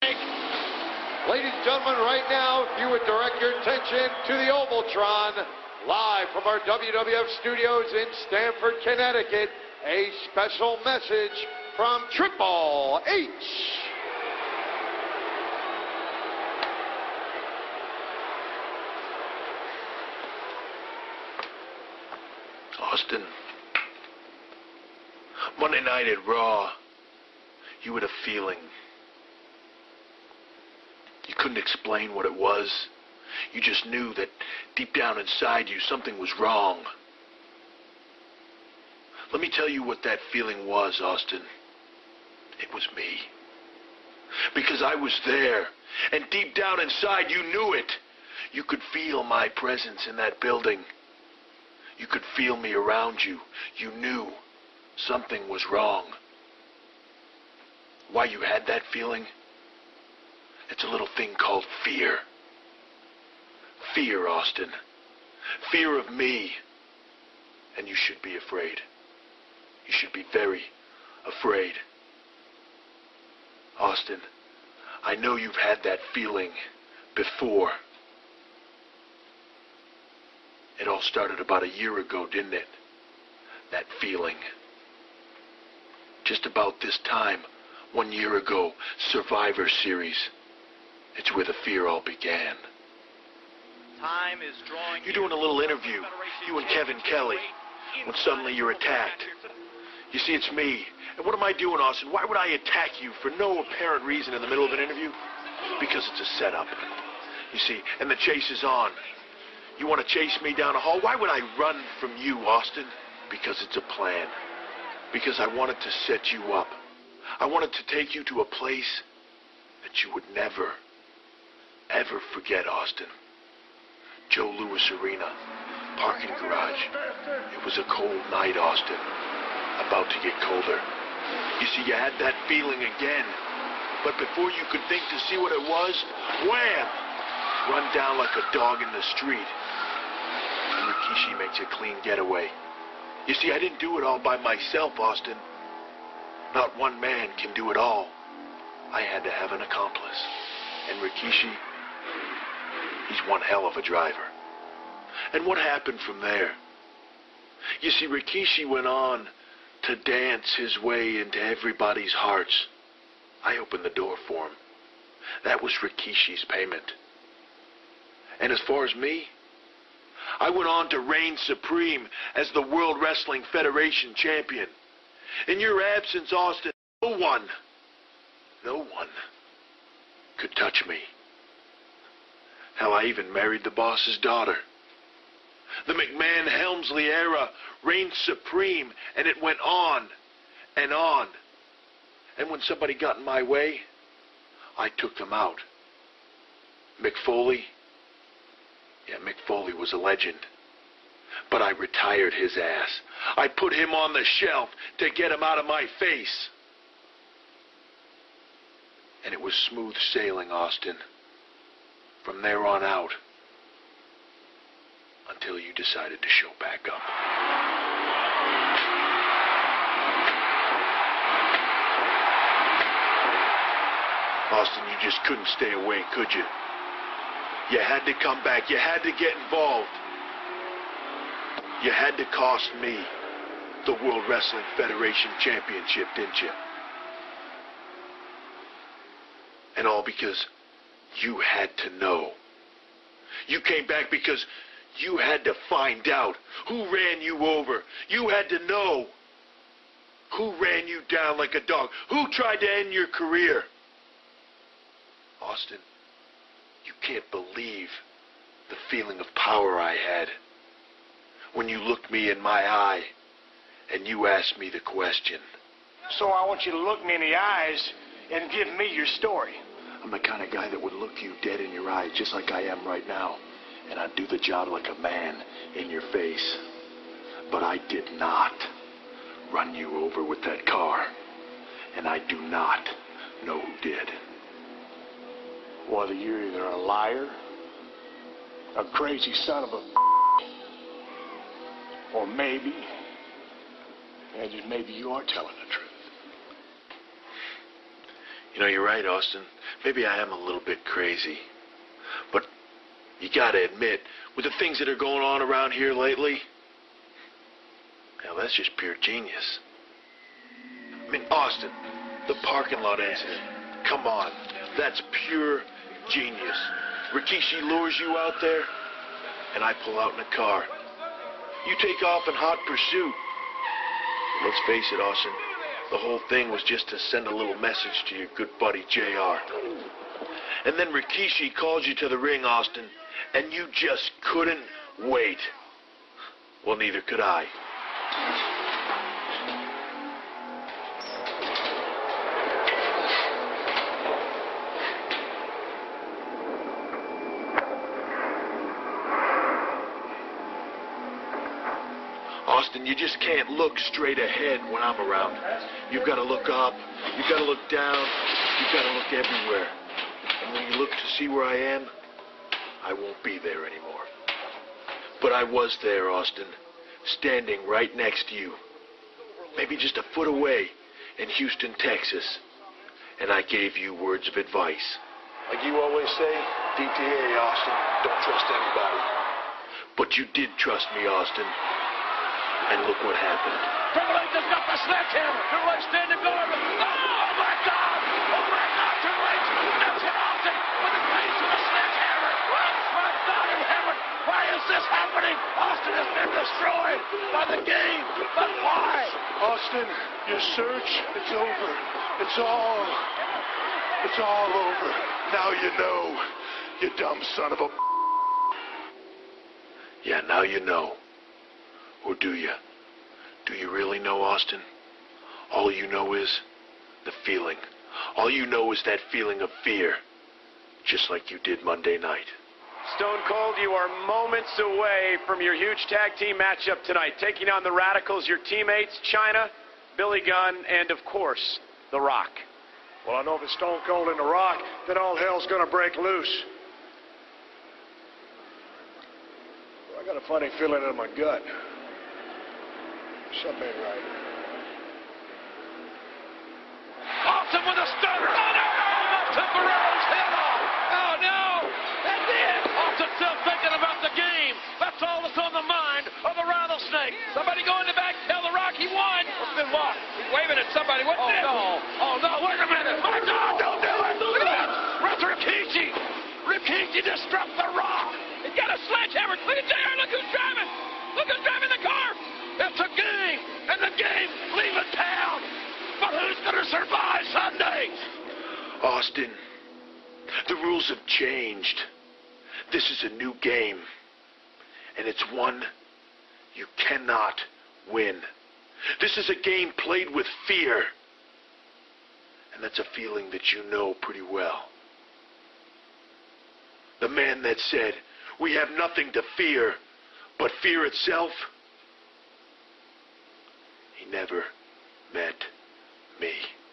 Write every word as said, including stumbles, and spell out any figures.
Ladies and gentlemen, right now, if you would direct your attention to the Ovaltron, live from our W W F studios in Stamford, Connecticut, a special message from Triple H. Austin, Monday night at Raw, you had a feeling. You couldn't explain what it was. You just knew that deep down inside you, something was wrong. Let me tell you what that feeling was, Austin. It was me. Because I was there, and deep down inside you knew it. You could feel my presence in that building. You could feel me around you. You knew something was wrong. Why you had that feeling? It's a little thing called fear. Fear, Austin. Fear of me. And you should be afraid. You should be very afraid. Austin, I know you've had that feeling before. It all started about a year ago, didn't it? That feeling. Just about this time, one year ago, Survivor Series. It's where the fear all began. Time is drawing. You're doing a little interview, you and Kevin Kelly, when suddenly you're attacked. You see, it's me. And what am I doing, Austin? Why would I attack you for no apparent reason in the middle of an interview? Because it's a setup. You see, and the chase is on. You want to chase me down a hall? Why would I run from you, Austin? Because it's a plan. Because I wanted to set you up. I wanted to take you to a place that you would never, ever forget, Austin. Joe Louis Arena, parking garage. It was a cold night, Austin. About to get colder. You see, you had that feeling again. But before you could think to see what it was, wham! Run down like a dog in the street. And Rikishi makes a clean getaway. You see, I didn't do it all by myself, Austin. Not one man can do it all. I had to have an accomplice. And Rikishi, he's one hell of a driver. And what happened from there? You see, Rikishi went on to dance his way into everybody's hearts. I opened the door for him. That was Rikishi's payment. And as far as me, I went on to reign supreme as the World Wrestling Federation champion. In your absence, Austin, no one, no one could touch me. Hell, I even married the boss's daughter. The McMahon Helmsley era reigned supreme, and it went on and on. And when somebody got in my way, I took them out. Mick Foley, yeah, Mick Foley was a legend. But I retired his ass. I put him on the shelf to get him out of my face. And it was smooth sailing, Austin. From there on out. Until you decided to show back up. Austin, you just couldn't stay away, could you? You had to come back. You had to get involved. You had to cost me the World Wrestling Federation Championship, didn't you? And all because you had to know. You came back because you had to find out who ran you over. You had to know who ran you down like a dog. Who tried to end your career. Austin, you can't believe the feeling of power I had when you looked me in my eye and you asked me the question. So I want you to look me in the eyes and give me your story. I'm the kind of guy that would look you dead in your eyes just like I am right now. And I'd do the job like a man in your face. But I did not run you over with that car. And I do not know who did. Whether you're either a liar, a crazy son of a or maybe, and just maybe you are telling the truth. You know, you're right, Austin. maybe I am a little bit crazy. But you gotta admit, with the things that are going on around here lately, now that's just pure genius. I mean, Austin, the parking lot incident. Come on, that's pure genius. Rikishi lures you out there, and I pull out in a car. You take off in hot pursuit. Let's face it, Austin, the whole thing was just to send a little message to your good buddy J R. And then Rikishi called you to the ring, Austin, and you just couldn't wait. Well, neither could I. Austin, you just can't look straight ahead when I'm around. You've got to look up, you've got to look down, you've got to look everywhere. And when you look to see where I am, I won't be there anymore. But I was there, Austin, standing right next to you. Maybe just a foot away in Houston, Texas. And I gave you words of advice. Like you always say, D T A, Austin, don't trust anybody. But you did trust me, Austin. And look what happened. Triple H has got the sledgehammer. Triple H standing guard. Oh, my God! Oh, my God, Triple H! That's hit Austin with the face of the sledgehammer. Oh, my God in heaven! Why is this happening? Austin has been destroyed by the game. But why? Austin, your search, it's over. It's all, it's all over. Now you know, you dumb son of a... Yeah, now you know. Or do you? Do you really know, Austin? All you know is the feeling. All you know is that feeling of fear. Just like you did Monday night. Stone Cold, you are moments away from your huge tag team matchup tonight. Taking on the Radicals, your teammates, Chyna, Billy Gunn, and of course, The Rock. Well, I know if it's Stone Cold and The Rock, then all hell's gonna break loose. Well, I got a funny feeling in my gut. Something ain't right. Austin with a stunner. Oh, no! Took Guerrero's head off. Oh, no! That's it! Austin still thinking about the game. That's all that's on the mind of the Rattlesnake. Somebody go in the back, tell The Rock he won. What's been what? He's waving at somebody. What's oh, this? Oh, no. Oh, no. Wait a minute. My God, don't do it. Look at this. That's Rikishi. Rikishi just struck The Rock. He's got a sledgehammer. Look at J R. Look who's driving. Look who's driving the car. It's a game, and the game's leaving town. But who's going to survive Sunday? Austin, the rules have changed. This is a new game, and it's one you cannot win. This is a game played with fear, and that's a feeling that you know pretty well. The man that said, "We have nothing to fear but fear itself," he never met me.